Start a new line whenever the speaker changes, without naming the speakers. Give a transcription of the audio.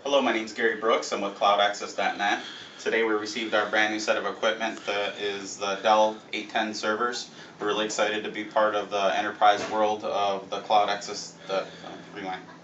Hello, my name is Gary Brooks. I'm with CloudAccess.net. Today we received our brand new set of equipment that is the Dell 810 servers. We're really excited to be part of the enterprise world of the Cloud Access. Rewind.